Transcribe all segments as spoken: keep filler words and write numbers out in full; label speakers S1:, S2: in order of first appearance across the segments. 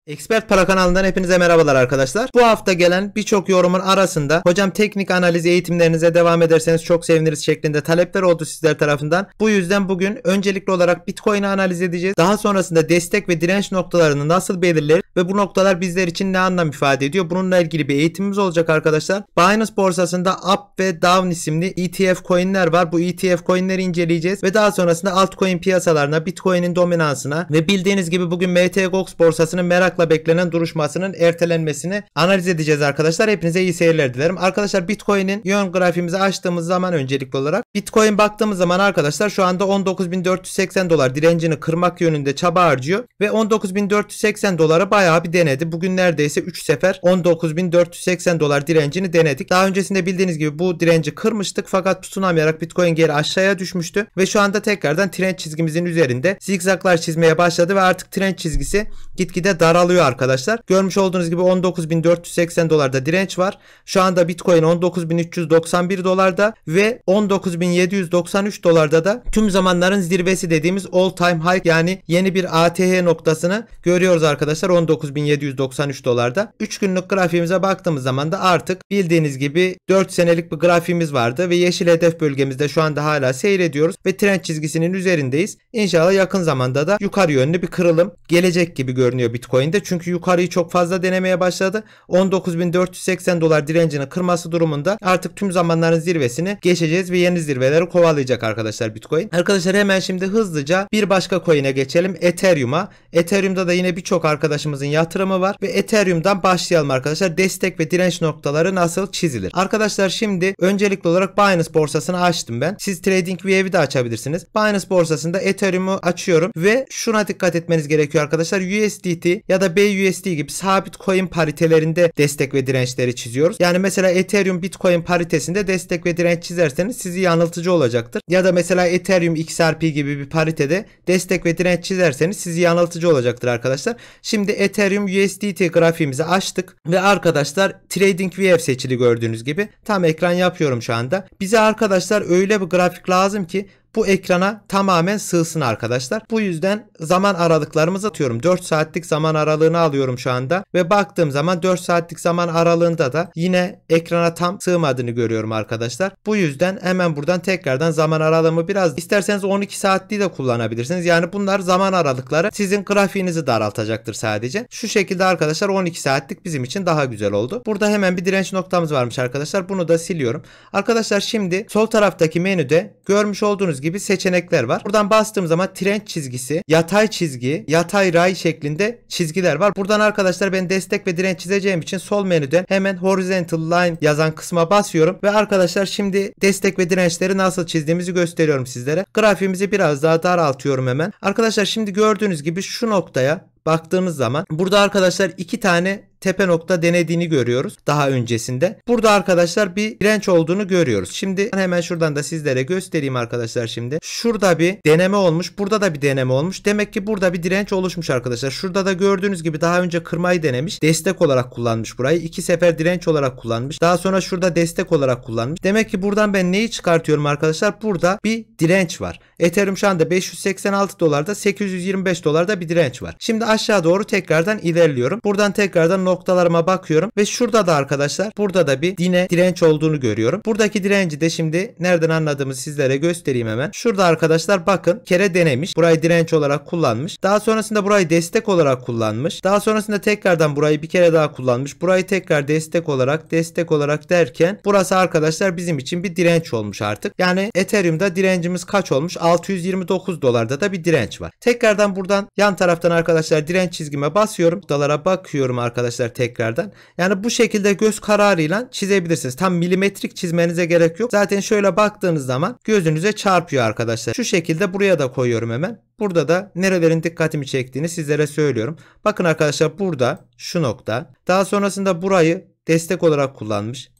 S1: Expert Para kanalından hepinize merhabalar arkadaşlar. Bu hafta gelen birçok yorumun arasında hocam teknik analiz eğitimlerinize devam ederseniz çok seviniriz şeklinde talepler oldu sizler tarafından. Bu yüzden bugün öncelikli olarak Bitcoin'i analiz edeceğiz. Daha sonrasında destek ve direnç noktalarını nasıl belirler ve bu noktalar bizler için ne anlam ifade ediyor? Bununla ilgili bir eğitimimiz olacak arkadaşlar. Binance borsasında Up ve Down isimli E T F coin'ler var. Bu E T F coin'leri inceleyeceğiz ve daha sonrasında altcoin piyasalarına, Bitcoin'in dominansına ve bildiğiniz gibi bugün M T Gox borsasının merak beklenen duruşmasının ertelenmesini analiz edeceğiz arkadaşlar. Hepinize iyi seyirler dilerim. Arkadaşlar Bitcoin'in yön grafiğimizi açtığımız zaman öncelikli olarak Bitcoin baktığımız zaman arkadaşlar şu anda on dokuz bin dört yüz seksen dolar direncini kırmak yönünde çaba harcıyor ve on dokuz bin dört yüz seksen dolara bayağı bir denedi. Bugün neredeyse üç sefer on dokuz bin dört yüz seksen dolar direncini denedik. Daha öncesinde bildiğiniz gibi bu direnci kırmıştık fakat tutunamayarak Bitcoin geri aşağıya düşmüştü ve şu anda tekrardan trend çizgimizin üzerinde zigzaglar çizmeye başladı ve artık trend çizgisi gitgide daralıyor arkadaşlar. Görmüş olduğunuz gibi on dokuz bin dört yüz seksen dolarda direnç var. Şu anda Bitcoin on dokuz bin üç yüz doksan bir dolarda ve on dokuz bin yedi yüz doksan üç dolarda da tüm zamanların zirvesi dediğimiz all time high yani yeni bir A T H noktasını görüyoruz arkadaşlar on dokuz bin yedi yüz doksan üç dolarda. üç günlük grafiğimize baktığımız zaman da artık bildiğiniz gibi dört senelik bir grafiğimiz vardı ve yeşil hedef bölgemizde şu anda hala seyrediyoruz ve trend çizgisinin üzerindeyiz. İnşallah yakın zamanda da yukarı yönlü bir kırılım gelecek gibi görünüyor Bitcoin'de. Çünkü yukarıyı çok fazla denemeye başladı. on dokuz bin dört yüz seksen dolar direncini kırması durumunda artık tüm zamanların zirvesini geçeceğiz ve yeni zirveleri kovalayacak arkadaşlar Bitcoin. Arkadaşlar hemen şimdi hızlıca bir başka coin'e geçelim. Ethereum'a. Ethereum'da da yine birçok arkadaşımızın yatırımı var ve Ethereum'dan başlayalım arkadaşlar. Destek ve direnç noktaları nasıl çizilir? Arkadaşlar şimdi öncelikli olarak Binance borsasını açtım ben. Siz TradingView'i de açabilirsiniz. Binance borsasında Ethereum'u açıyorum ve şuna dikkat etmeniz gerekiyor arkadaşlar. U S D T ya da B U S D gibi sabit coin paritelerinde destek ve dirençleri çiziyoruz. Yani mesela Ethereum Bitcoin paritesinde destek ve direnç çizerseniz sizi yanıltıcı olacaktır. Ya da mesela Ethereum X R P gibi bir paritede destek ve direnç çizerseniz sizi yanıltıcı olacaktır arkadaşlar. Şimdi Ethereum U S D T grafiğimizi açtık ve arkadaşlar TradingView seçili gördüğünüz gibi tam ekran yapıyorum şu anda. Bize arkadaşlar öyle bir grafik lazım ki bu ekrana tamamen sığsın arkadaşlar. Bu yüzden zaman aralıklarımızı atıyorum. dört saatlik zaman aralığını alıyorum şu anda. Ve baktığım zaman dört saatlik zaman aralığında da yine ekrana tam sığmadığını görüyorum arkadaşlar. Bu yüzden hemen buradan tekrardan zaman aralığımı biraz isterseniz on iki saatliği de kullanabilirsiniz. Yani bunlar zaman aralıkları sizin grafiğinizi daraltacaktır sadece. Şu şekilde arkadaşlar on iki saatlik bizim için daha güzel oldu. Burada hemen bir direnç noktamız varmış arkadaşlar. Bunu da siliyorum. Arkadaşlar şimdi sol taraftaki menüde görmüş olduğunuz gibi gibi seçenekler var. Buradan bastığım zaman trend çizgisi, yatay çizgi, yatay ray şeklinde çizgiler var. Buradan arkadaşlar ben destek ve direnç çizeceğim için sol menüden hemen horizontal line yazan kısma basıyorum ve arkadaşlar şimdi destek ve dirençleri nasıl çizdiğimizi gösteriyorum sizlere. Grafiğimizi biraz daha daraltıyorum hemen. Arkadaşlar şimdi gördüğünüz gibi şu noktaya baktığınız zaman burada arkadaşlar iki tane tepe nokta denediğini görüyoruz daha öncesinde. Burada arkadaşlar bir direnç olduğunu görüyoruz. Şimdi hemen şuradan da sizlere göstereyim arkadaşlar şimdi. Şurada bir deneme olmuş. Burada da bir deneme olmuş. Demek ki burada bir direnç oluşmuş arkadaşlar. Şurada da gördüğünüz gibi daha önce kırmayı denemiş. Destek olarak kullanmış burayı. İki sefer direnç olarak kullanmış. Daha sonra şurada destek olarak kullanmış. Demek ki buradan ben neyi çıkartıyorum arkadaşlar? Burada bir direnç var. Ethereum şu anda beş yüz seksen altı dolarda, sekiz yüz yirmi beş dolarda bir direnç var. Şimdi aşağı doğru tekrardan ilerliyorum. Buradan tekrardan noktalarıma bakıyorum ve şurada da arkadaşlar burada da bir yine direnç olduğunu görüyorum. Buradaki direnci de şimdi nereden anladığımı sizlere göstereyim hemen. Şurada arkadaşlar bakın kere denemiş. Burayı direnç olarak kullanmış. Daha sonrasında burayı destek olarak kullanmış. Daha sonrasında tekrardan burayı bir kere daha kullanmış. Burayı tekrar destek olarak destek olarak derken burası arkadaşlar bizim için bir direnç olmuş artık. Yani Ethereum'da direncimiz kaç olmuş? altı yüz yirmi dokuz dolarda da bir direnç var. Tekrardan buradan yan taraftan arkadaşlar direnç çizgime basıyorum. Dolara bakıyorum arkadaşlar tekrardan. Yani bu şekilde göz kararıyla çizebilirsiniz. Tam milimetrik çizmenize gerek yok. Zaten şöyle baktığınız zaman gözünüze çarpıyor arkadaşlar. Şu şekilde buraya da koyuyorum hemen. Burada da nerelerin dikkatimi çektiğini sizlere söylüyorum. Bakın arkadaşlar burada şu nokta. Daha sonrasında burayı destek olarak kullanmış.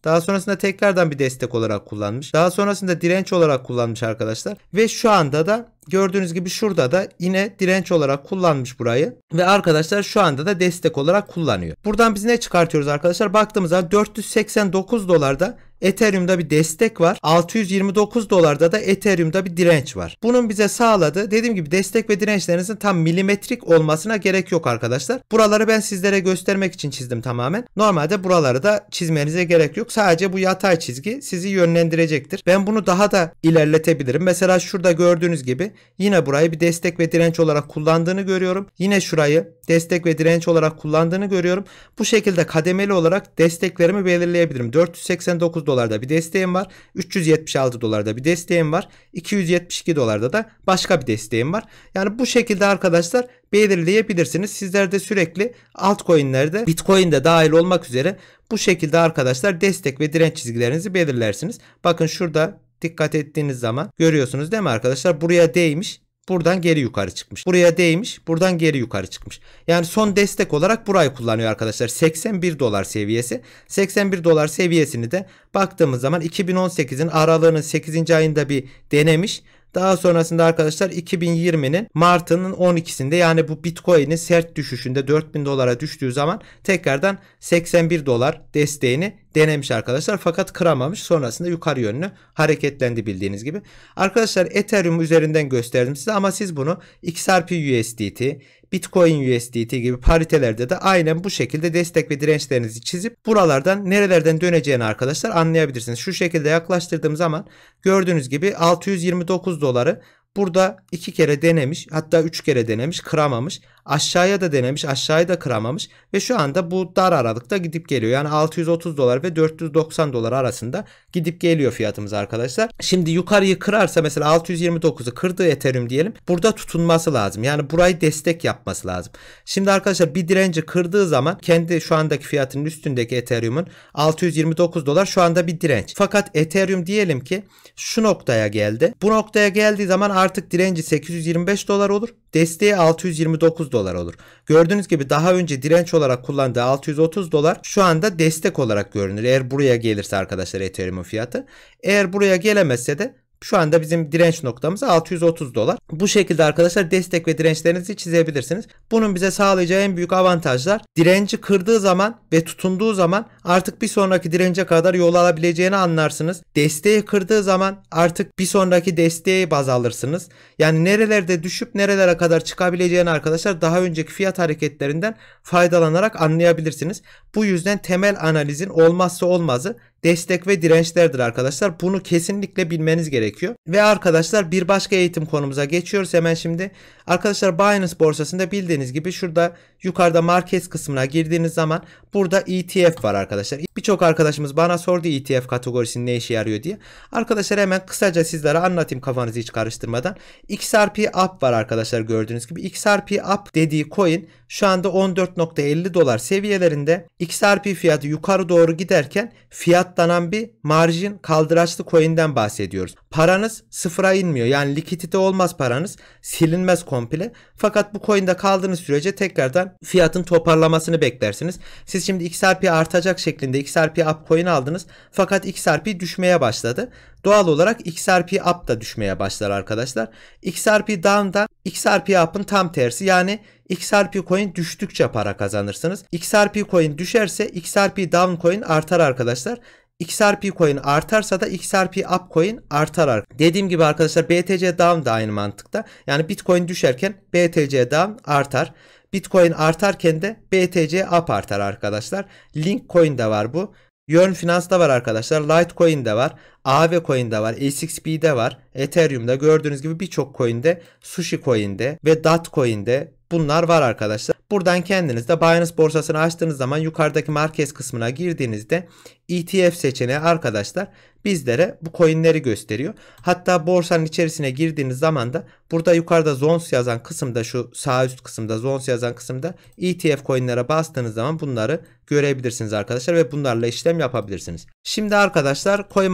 S1: Daha sonrasında tekrardan bir destek olarak kullanmış. Daha sonrasında direnç olarak kullanmış arkadaşlar. Ve şu anda da gördüğünüz gibi şurada da yine direnç olarak kullanmış burayı. Ve arkadaşlar şu anda da destek olarak kullanıyor. Buradan biz ne çıkartıyoruz arkadaşlar? Baktığımız zaman dört yüz seksen dokuz dolarda Ethereum'da bir destek var. altı yüz yirmi dokuz dolarda da Ethereum'da bir direnç var. Bunun bize sağladığı, dediğim gibi destek ve dirençlerinizin tam milimetrik olmasına gerek yok arkadaşlar. Buraları ben sizlere göstermek için çizdim tamamen. Normalde buraları da çizmenize gerek yok. Sadece bu yatay çizgi sizi yönlendirecektir. Ben bunu daha da ilerletebilirim. Mesela şurada gördüğünüz gibi yine burayı bir destek ve direnç olarak kullandığını görüyorum. Yine şurayı destek ve direnç olarak kullandığını görüyorum. Bu şekilde kademeli olarak desteklerimi belirleyebilirim. dört yüz seksen dokuz dolarda bir desteğim var. üç yüz yetmiş altı dolarda bir desteğim var. iki yüz yetmiş iki dolarda da başka bir desteğim var. Yani bu şekilde arkadaşlar belirleyebilirsiniz. Sizler de sürekli altcoin'lerde, Bitcoin'de dahil olmak üzere bu şekilde arkadaşlar destek ve direnç çizgilerinizi belirlersiniz. Bakın şurada dikkat ettiğiniz zaman görüyorsunuz değil mi arkadaşlar? Buraya değmiş. Buradan geri yukarı çıkmış. Buraya değmiş. Buradan geri yukarı çıkmış. Yani son destek olarak burayı kullanıyor arkadaşlar. seksen bir dolar seviyesi. seksen bir dolar seviyesini de baktığımız zaman iki bin on sekizin aralığının sekizinci ayında bir denemiş. Daha sonrasında arkadaşlar iki bin yirminin Mart'ının on ikisinde, yani bu Bitcoin'in sert düşüşünde dört bin dolara düştüğü zaman tekrardan seksen bir dolar desteğini denemiş arkadaşlar. Fakat kıramamış. Sonrasında yukarı yönlü hareketlendi bildiğiniz gibi. Arkadaşlar Ethereum üzerinden gösterdim size ama siz bunu X R P U S D T, Bitcoin U S D T gibi paritelerde de aynen bu şekilde destek ve dirençlerinizi çizip buralardan nerelerden döneceğini arkadaşlar anlayabilirsiniz. Şu şekilde yaklaştırdığım zaman gördüğünüz gibi altı yüz yirmi dokuz doları burada iki kere denemiş, hatta üç kere denemiş, kıramamış. Aşağıya da denemiş, aşağıya da kıramamış ve şu anda bu dar aralıkta gidip geliyor. Yani altı yüz otuz dolar ve dört yüz doksan dolar arasında gidip geliyor fiyatımız arkadaşlar. Şimdi yukarıyı kırarsa, mesela altı yüz yirmi dokuzu kırdığı Ethereum diyelim, burada tutunması lazım. Yani burayı destek yapması lazım. Şimdi arkadaşlar bir direnci kırdığı zaman kendi şu andaki fiyatının üstündeki Ethereum'un altı yüz yirmi dokuz dolar şu anda bir direnç. Fakat Ethereum diyelim ki şu noktaya geldi. Bu noktaya geldiği zaman artık direnci sekiz yüz yirmi beş dolar olur. Desteği altı yüz yirmi dokuz dolar olur. Gördüğünüz gibi daha önce direnç olarak kullandığı altı yüz otuz dolar şu anda destek olarak görünür. Eğer buraya gelirse arkadaşlar Ethereum'un fiyatı. Eğer buraya gelemezse de şu anda bizim direnç noktamız altı yüz otuz dolar. Bu şekilde arkadaşlar destek ve dirençlerinizi çizebilirsiniz. Bunun bize sağlayacağı en büyük avantajlar, direnci kırdığı zaman ve tutunduğu zaman artık bir sonraki dirence kadar yol alabileceğini anlarsınız. Desteği kırdığı zaman artık bir sonraki desteği baz alırsınız. Yani nerelerde düşüp nerelere kadar çıkabileceğini arkadaşlar daha önceki fiyat hareketlerinden faydalanarak anlayabilirsiniz. Bu yüzden temel analizin olmazsa olmazı destek ve dirençlerdir arkadaşlar. Bunu kesinlikle bilmeniz gerekiyor. Ve arkadaşlar bir başka eğitim konumuza geçiyoruz hemen şimdi. Arkadaşlar Binance borsasında bildiğiniz gibi şurada yukarıda market kısmına girdiğiniz zaman burada E T F var arkadaşlar. Birçok arkadaşımız bana sordu E T F kategorisinin ne işe yarıyor diye. Arkadaşlar hemen kısaca sizlere anlatayım kafanızı hiç karıştırmadan. X R P Up var arkadaşlar gördüğünüz gibi. X R P Up dediği coin şu anda on dört nokta elli dolar seviyelerinde. X R P fiyatı yukarı doğru giderken fiyatlanan bir marjin kaldıraçlı coin'den bahsediyoruz. Paranız sıfıra inmiyor. Yani likidite olmaz paranız. Silinmez komple. Fakat bu coin'de kaldığınız sürece tekrardan fiyatın toparlamasını beklersiniz. Siz şimdi X R P artacak şeklinde X R P Up coin aldınız. Fakat X R P düşmeye başladı. Doğal olarak X R P Up da düşmeye başlar arkadaşlar. X R P Down da X R P Up'ın tam tersi. Yani X R P coin düştükçe para kazanırsınız. X R P coin düşerse X R P Down coin artar arkadaşlar. X R P coin artarsa da X R P Up coin artar. Dediğim gibi arkadaşlar B T C Down da aynı mantıkta. Yani Bitcoin düşerken B T C Down artar. Bitcoin artarken de B T C Up artar arkadaşlar. Link coin de var bu. Yearn Finance'da var arkadaşlar. Litecoin'de var. A V Coin'de var. S X P'de var. Ethereum'da gördüğünüz gibi birçok coin'de, Sushi Coin'de ve Dotcoin'de bunlar var arkadaşlar. Buradan kendiniz de Binance borsasını açtığınız zaman yukarıdaki market kısmına girdiğinizde E T F seçeneği arkadaşlar bizlere bu coinleri gösteriyor. Hatta borsanın içerisine girdiğiniz zaman da burada yukarıda Zones yazan kısımda, şu sağ üst kısımda Zones yazan kısımda E T F coinlere bastığınız zaman bunları görebilirsiniz arkadaşlar ve bunlarla işlem yapabilirsiniz. Şimdi arkadaşlar CoinMarketCap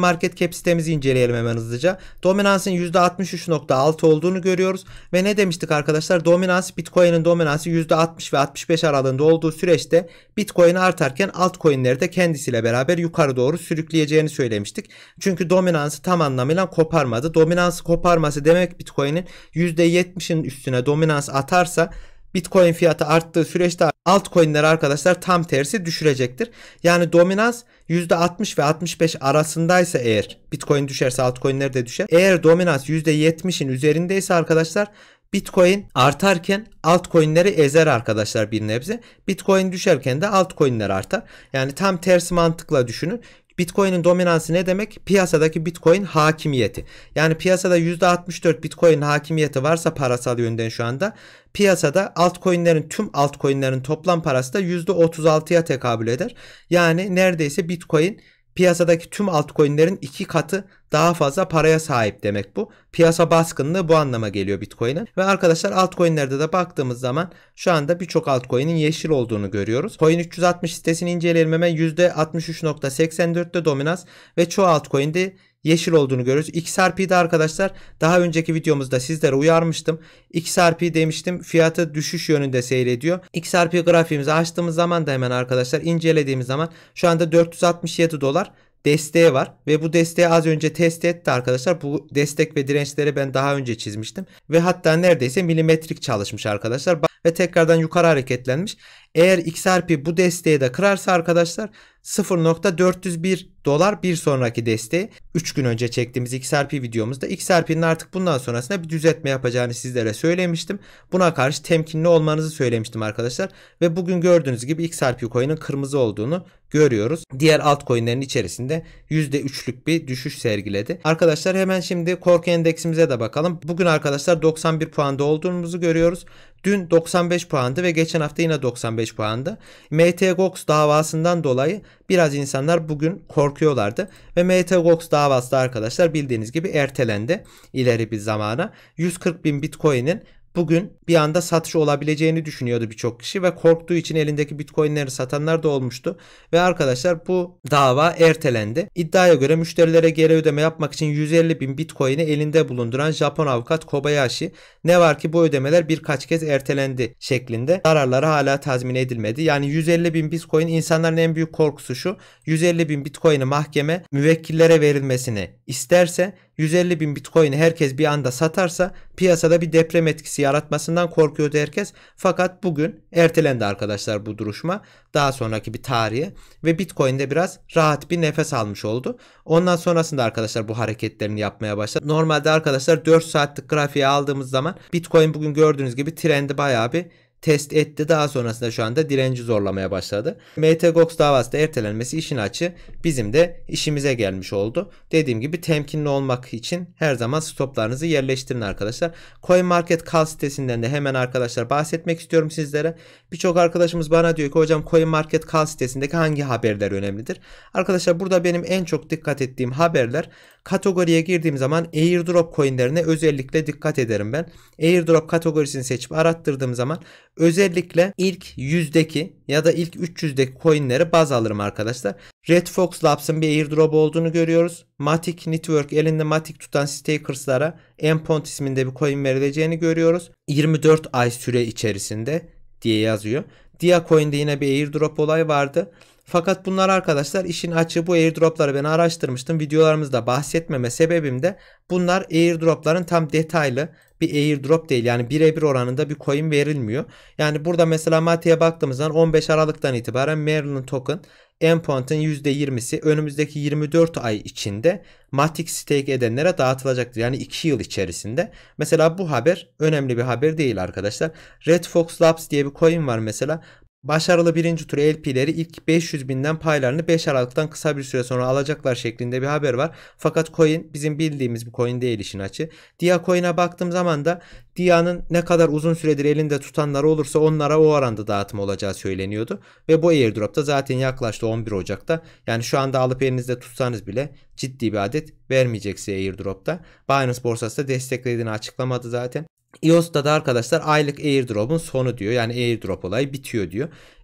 S1: Market Cap sitemizi inceleyelim hemen hızlıca. Dominansın yüzde altmış üç nokta altı olduğunu görüyoruz. Ve ne demiştik arkadaşlar? Dominans, Bitcoin'in dominansı yüzde altmış ve altmış beş aralığında olduğu süreçte Bitcoin artarken altcoin'leri de kendisiyle beraber yukarı doğru sürükleyeceğini söylemiştik. Çünkü dominansı tam anlamıyla koparmadı. Dominansı koparması demek Bitcoin'in yüzde yetmişin üstüne dominans atarsa Bitcoin fiyatı arttığı süreçte altcoin'ler arkadaşlar tam tersi düşürecektir. Yani dominans yüzde altmış ve altmış beş arasındaysa eğer Bitcoin düşerse altcoin'ler de düşer. Eğer dominans yüzde yetmişin üzerindeyse arkadaşlar Bitcoin artarken altcoin'leri ezer arkadaşlar bir nebze. Bitcoin düşerken de altcoin'ler artar. Yani tam tersi mantıkla düşünün. Bitcoin'in dominansı ne demek? Piyasadaki Bitcoin hakimiyeti. Yani piyasada yüzde altmış dört Bitcoin hakimiyeti varsa parasal yönden şu anda piyasada altcoin'lerin tüm altcoin'lerin toplam parası da yüzde otuz altıya tekabül eder. Yani neredeyse Bitcoin piyasadaki tüm altcoin'lerin iki katı daha fazla paraya sahip demek bu. Piyasa baskınlığı bu anlama geliyor Bitcoin'in. Ve arkadaşlar altcoin'lerde de baktığımız zaman şu anda birçok altcoin'in yeşil olduğunu görüyoruz. Coin üç yüz altmış sitesini inceleyelim hemen. yüzde altmış üç nokta seksen dörtte dominans ve çoğu altcoin'de yeşil olduğunu görüyoruz. X R P'de arkadaşlar daha önceki videomuzda sizlere uyarmıştım. X R P demiştim fiyatı düşüş yönünde seyrediyor. X R P grafiğimizi açtığımız zaman da hemen arkadaşlar incelediğimiz zaman şu anda dört yüz altmış yedi dolar desteği var ve bu desteği az önce test etti arkadaşlar. Bu destek ve dirençleri ben daha önce çizmiştim ve hatta neredeyse milimetrik çalışmış arkadaşlar ve tekrardan yukarı hareketlenmiş. Eğer X R P bu desteği de kırarsa arkadaşlar sıfır nokta dört yüz bir dolar bir sonraki desteği. üç gün önce çektiğimiz X R P videomuzda X R P'nin artık bundan sonrasında bir düzeltme yapacağını sizlere söylemiştim. Buna karşı temkinli olmanızı söylemiştim arkadaşlar. Ve bugün gördüğünüz gibi X R P coin'in kırmızı olduğunu görüyoruz. Diğer altcoin'lerin içerisinde yüzde üçlük bir düşüş sergiledi. Arkadaşlar hemen şimdi korku endeksimize de bakalım. Bugün arkadaşlar doksan bir puanda olduğumuzu görüyoruz. Dün doksan beş puandı ve geçen hafta yine doksan beş puandı. M T Gox davasından dolayı biraz insanlar bugün korkuyorlardı. Ve M T Gox davası da arkadaşlar bildiğiniz gibi ertelendi ileri bir zamana. yüz kırk bin Bitcoin'in bugün bir anda satış olabileceğini düşünüyordu birçok kişi ve korktuğu için elindeki Bitcoin'leri satanlar da olmuştu. Ve arkadaşlar bu dava ertelendi. İddiaya göre müşterilere geri ödeme yapmak için yüz elli bin Bitcoin'i elinde bulunduran Japon avukat Kobayashi, ne var ki bu ödemeler birkaç kez ertelendi şeklinde, zararları hala tazmin edilmedi. Yani yüz elli bin Bitcoin, insanların en büyük korkusu şu: yüz elli bin Bitcoin'i mahkeme müvekkillere verilmesini isterse, yüz elli bin Bitcoin'i herkes bir anda satarsa piyasada bir deprem etkisi yaratmasından korkuyordu herkes. Fakat bugün ertelendi arkadaşlar bu duruşma daha sonraki bir tarihe ve Bitcoin'de biraz rahat bir nefes almış oldu. Ondan sonrasında arkadaşlar bu hareketlerini yapmaya başladı. Normalde arkadaşlar dört saatlik grafiğe aldığımız zaman Bitcoin bugün gördüğünüz gibi trendi bayağı bir test etti. Daha sonrasında şu anda direnci zorlamaya başladı. M T Gox davası da ertelenmesi işin açı bizim de işimize gelmiş oldu. Dediğim gibi temkinli olmak için her zaman stoplarınızı yerleştirin arkadaşlar. CoinMarketCal sitesinden de hemen arkadaşlar bahsetmek istiyorum sizlere. Birçok arkadaşımız bana diyor ki hocam CoinMarketCal sitesindeki hangi haberler önemlidir? Arkadaşlar burada benim en çok dikkat ettiğim haberler, kategoriye girdiğim zaman airdrop coinlerine özellikle dikkat ederim ben. Airdrop kategorisini seçip arattırdığım zaman özellikle ilk yüzdeki ya da ilk üç yüzdeki coinleri baz alırım arkadaşlar. Red Fox Labs'ın bir airdrop olduğunu görüyoruz. Matic Network, elinde Matic tutan stakers'lara Empont isminde bir coin verileceğini görüyoruz. yirmi dört ay süre içerisinde diye yazıyor. Dia Coin'de yine bir airdrop olayı vardı. Fakat bunlar arkadaşlar işin açığı, bu airdropları ben araştırmıştım. Videolarımızda bahsetmeme sebebim de bunlar airdropların tam detaylı bir airdrop değil. Yani birebir oranında bir coin verilmiyor. Yani burada mesela Matic'e baktığımız zaman on beş Aralık'tan itibaren Merlin token Empont'un yüzde yirmisi önümüzdeki yirmi dört ay içinde Matic stake edenlere dağıtılacaktır. Yani iki yıl içerisinde. Mesela bu haber önemli bir haber değil arkadaşlar. Red Fox Labs diye bir coin var mesela. Başarılı birinci tur L P'leri ilk beş yüz binden paylarını beş Aralık'tan kısa bir süre sonra alacaklar şeklinde bir haber var. Fakat coin bizim bildiğimiz bir coin değil işin açı. Dia Coin'e baktığım zaman da Dia'nın ne kadar uzun süredir elinde tutanları olursa onlara o oranda dağıtım olacağı söyleniyordu. Ve bu airdrop'ta zaten yaklaştı on bir Ocak'ta. Yani şu anda alıp elinizde tutsanız bile ciddi bir adet vermeyecek size airdrop'ta. Binance borsası da desteklediğini açıklamadı zaten. E O S'ta da arkadaşlar aylık airdrop'un sonu diyor. Yani airdrop olayı bitiyor diyor.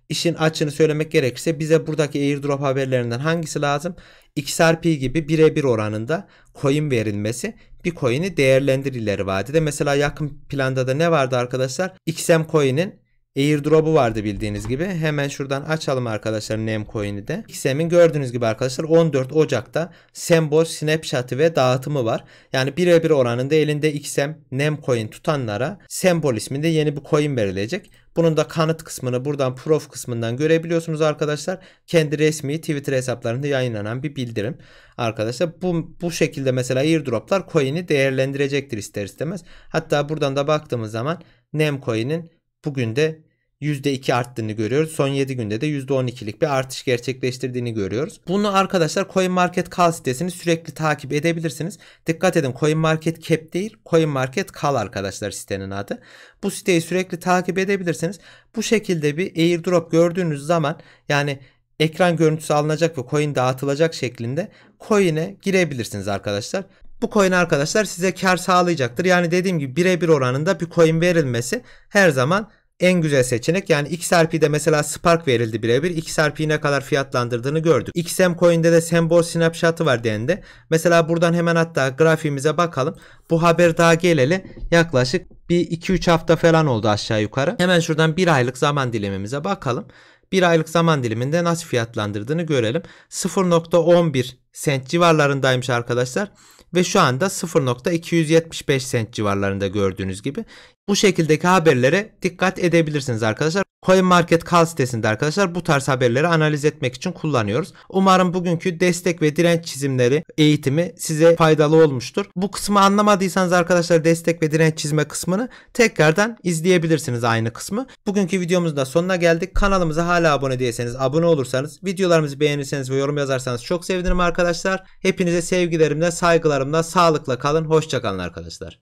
S1: işin açığını söylemek gerekirse bize buradaki airdrop haberlerinden hangisi lazım? X R P gibi birebir oranında coin verilmesi, bir coin'i değerlendir ileri vadede. Mesela yakın planda da ne vardı arkadaşlar? X M Coin'in airdrop'u vardı bildiğiniz gibi. Hemen şuradan açalım arkadaşlar N E M Coin'i de. X M'in gördüğünüz gibi arkadaşlar on dört Ocak'ta sembol snapshot'ı ve dağıtımı var. Yani birebir oranında elinde X M N E M Coin tutanlara sembol isminde yeni bir coin verilecek. Bunun da kanıt kısmını buradan proof kısmından görebiliyorsunuz arkadaşlar. Kendi resmi Twitter hesaplarında yayınlanan bir bildirim. Arkadaşlar bu, bu şekilde mesela airdroplar coin'i değerlendirecektir ister istemez. Hatta buradan da baktığımız zaman N E M Coin'in bugün de yüzde iki arttığını görüyoruz. Son yedi günde de yüzde on ikilik bir artış gerçekleştirdiğini görüyoruz. Bunu arkadaşlar CoinMarketCal sitesini sürekli takip edebilirsiniz. Dikkat edin, CoinMarketCap değil, CoinMarketCal arkadaşlar sitenin adı. Bu siteyi sürekli takip edebilirsiniz. Bu şekilde bir airdrop gördüğünüz zaman, yani ekran görüntüsü alınacak ve coin dağıtılacak şeklinde coin'e girebilirsiniz arkadaşlar. Bu coin arkadaşlar size kar sağlayacaktır. Yani dediğim gibi birebir oranında bir coin verilmesi her zaman en güzel seçenek. Yani X R P'de mesela Spark verildi birebir. X R P'yi ne kadar fiyatlandırdığını gördük. X M Coin'de de sembol snapshot'ı var dendi. Mesela buradan hemen hatta grafiğimize bakalım. Bu haber daha geleli yaklaşık bir iki üç hafta falan oldu aşağı yukarı. Hemen şuradan bir aylık zaman dilimimize bakalım. Bir aylık zaman diliminde nasıl fiyatlandırdığını görelim. sıfır nokta on bir sent civarlarındaymış arkadaşlar. Ve şu anda sıfır nokta iki yüz yetmiş beş sent civarlarında gördüğünüz gibi. Bu şekildeki haberlere dikkat edebilirsiniz arkadaşlar. CoinMarketCal sitesinde arkadaşlar bu tarz haberleri analiz etmek için kullanıyoruz. Umarım bugünkü destek ve direnç çizimleri eğitimi size faydalı olmuştur. Bu kısmı anlamadıysanız arkadaşlar, destek ve direnç çizme kısmını tekrardan izleyebilirsiniz, aynı kısmı. Bugünkü videomuzun da sonuna geldik. Kanalımıza hala abone değilseniz abone olursanız, videolarımızı beğenirseniz ve yorum yazarsanız çok sevinirim arkadaşlar. Hepinize sevgilerimle, saygılarımla, sağlıkla kalın. Hoşça kalın arkadaşlar.